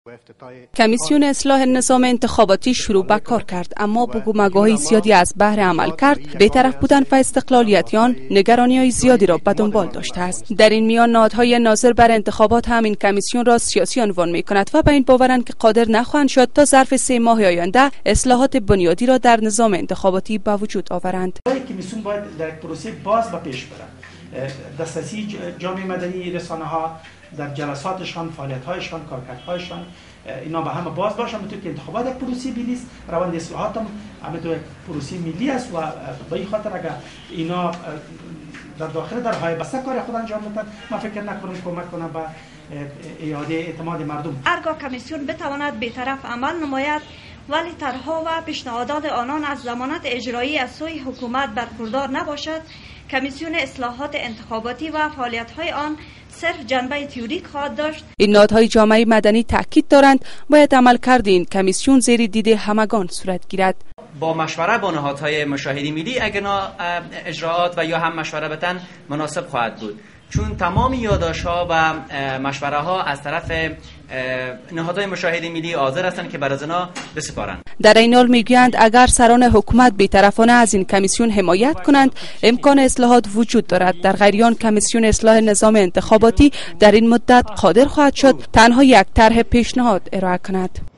کمیسیون اصلاح نظام انتخاباتی شروع به کار کرد، اما بگومگوهای زیادی از بهر عمل کرد، بی‌طرف بودن و استقلالیتیان نگرانی‌های زیادی را به دنبال داشته است. در این میان نهادهای ناظر بر انتخابات هم این کمیسیون را سیاسی عنوان می‌کند و به این باورند که قادر نخواهند شد تا ظرف 3 ماه آینده اصلاحات بنیادی را در نظام انتخاباتی به وجود آورند. کمیسیون باید در پروسه باز به پیش بره. دسترسی جامعه مدنی، رسانه‌ها در جلساتشان، فعالیت‌هایشان، کارکردهایشان اینا به همه باز باشه، همونطور که انتخابات یک پروسه ملی است، روند اصلاحات هم همونطور پروسه ملی است و به این خاطر اگر اینا در داخل درهای بسته کار خود انجام بدن، من فکر نکنم کمک کنم به اعاده اعتماد مردم. هرگاه کمیسیون بتواند بی‌طرف عمل نماید ولی طرح‌ها و پیشنهادات آنان از ضمانت اجرایی از سوی حکومت برخوردار نباشد، کمیسیون اصلاحات انتخاباتی و فعالیت‌های آن صرف جنبه تئوریک خواهد داشت. این نهادهای جامعه مدنی تاکید دارند باید عملکرد این کمیسیون زیر دید همگان صورت گیرد. با مشوره با نهادهای مشاهده ملی اگر اجراعات و یا هم مشوره بدن مناسب خواهد بود، چون تمام یادداشت‌ها و مشوره‌ها از طرف نهادهای مشاهده ملی حاضر هستند که بر از آنها بسپارند. در این حال میگویند اگر سران حکومت بی‌طرفانه از این کمیسیون حمایت کنند امکان اصلاحات وجود دارد. در غیر آن کمیسیون اصلاح نظام انتخاباتی در این مدت قادر خواهد شد تنها یک طرح پیشنهاد ارائه کند.